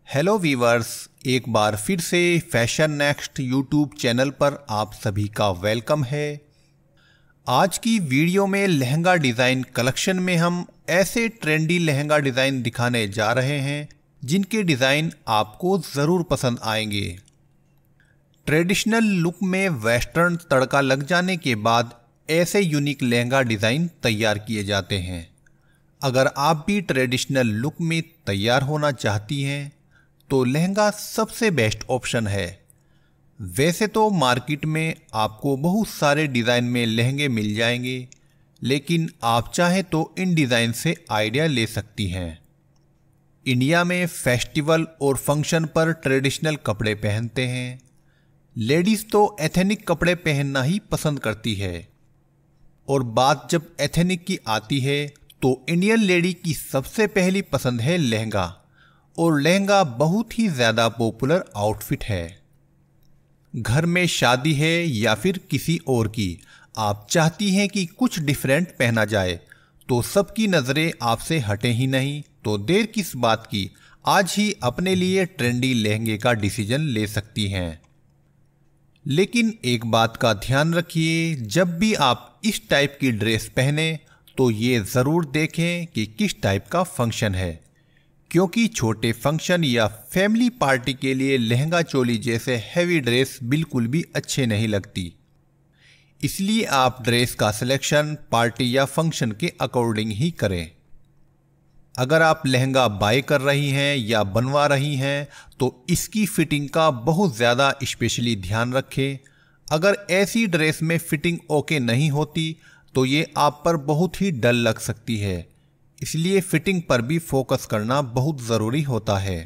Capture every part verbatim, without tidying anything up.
Hello viewers, एक बार फिर से फैशन नेक्स्ट यूट्यूब चैनल पर आप सभी का वेलकम है। आज की वीडियो में लहंगा डिज़ाइन कलेक्शन में हम ऐसे ट्रेंडी लहंगा डिज़ाइन दिखाने जा रहे हैं जिनके डिज़ाइन आपको ज़रूर पसंद आएंगे। ट्रेडिशनल लुक में वेस्टर्न तड़का लग जाने के बाद ऐसे यूनिक लहंगा डिज़ाइन तैयार किए जाते हैं। अगर आप भी ट्रेडिशनल लुक में तैयार होना चाहती हैं तो लहंगा सबसे बेस्ट ऑप्शन है। वैसे तो मार्केट में आपको बहुत सारे डिज़ाइन में लहंगे मिल जाएंगे, लेकिन आप चाहें तो इन डिज़ाइन से आइडिया ले सकती हैं। इंडिया में फेस्टिवल और फंक्शन पर ट्रेडिशनल कपड़े पहनते हैं। लेडीज़ तो एथेनिक कपड़े पहनना ही पसंद करती है, और बात जब एथेनिक की आती है तो इंडियन लेडी की सबसे पहली पसंद है लहंगा, और लहंगा बहुत ही ज़्यादा पॉपुलर आउटफिट है। घर में शादी है या फिर किसी और की, आप चाहती हैं कि कुछ डिफरेंट पहना जाए तो सबकी नज़रें आपसे हटे ही नहीं, तो देर किस बात की, आज ही अपने लिए ट्रेंडी लहंगे का डिसीजन ले सकती हैं। लेकिन एक बात का ध्यान रखिए, जब भी आप इस टाइप की ड्रेस पहने तो ये ज़रूर देखें कि किस टाइप का फंक्शन है, क्योंकि छोटे फंक्शन या फैमिली पार्टी के लिए लहंगा चोली जैसे हैवी ड्रेस बिल्कुल भी अच्छे नहीं लगती। इसलिए आप ड्रेस का सिलेक्शन पार्टी या फंक्शन के अकॉर्डिंग ही करें। अगर आप लहंगा बाय कर रही हैं या बनवा रही हैं तो इसकी फिटिंग का बहुत ज़्यादा स्पेशली ध्यान रखें। अगर ऐसी ड्रेस में फिटिंग ओके नहीं होती तो ये आप पर बहुत ही डल लग सकती है, इसलिए फिटिंग पर भी फोकस करना बहुत ज़रूरी होता है।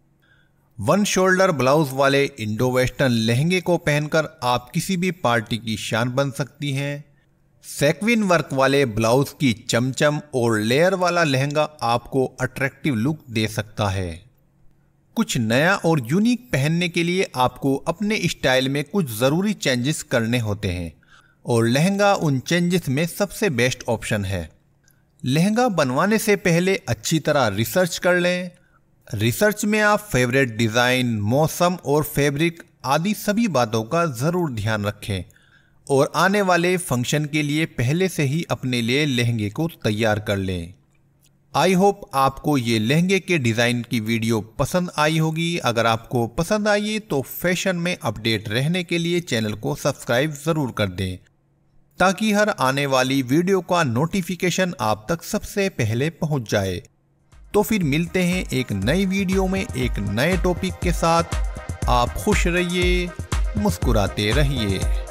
वन शोल्डर ब्लाउज वाले इंडो वेस्टर्न लहंगे को पहनकर आप किसी भी पार्टी की शान बन सकती हैं। सेक्विन वर्क वाले ब्लाउज की चमचम और लेयर वाला लहंगा आपको अट्रैक्टिव लुक दे सकता है। कुछ नया और यूनिक पहनने के लिए आपको अपने स्टाइल में कुछ ज़रूरी चेंजेस करने होते हैं, और लहंगा उन चेंजेस में सबसे बेस्ट ऑप्शन है। लहंगा बनवाने से पहले अच्छी तरह रिसर्च कर लें। रिसर्च में आप फेवरेट डिज़ाइन, मौसम और फैब्रिक आदि सभी बातों का ज़रूर ध्यान रखें, और आने वाले फंक्शन के लिए पहले से ही अपने लिए लहंगे को तैयार कर लें। आई होप आपको ये लहंगे के डिज़ाइन की वीडियो पसंद आई होगी। अगर आपको पसंद आई तो फैशन में अपडेट रहने के लिए चैनल को सब्सक्राइब ज़रूर कर दें, ताकि हर आने वाली वीडियो का नोटिफिकेशन आप तक सबसे पहले पहुंच जाए। तो फिर मिलते हैं एक नई वीडियो में एक नए टॉपिक के साथ। आप खुश रहिए, मुस्कुराते रहिए।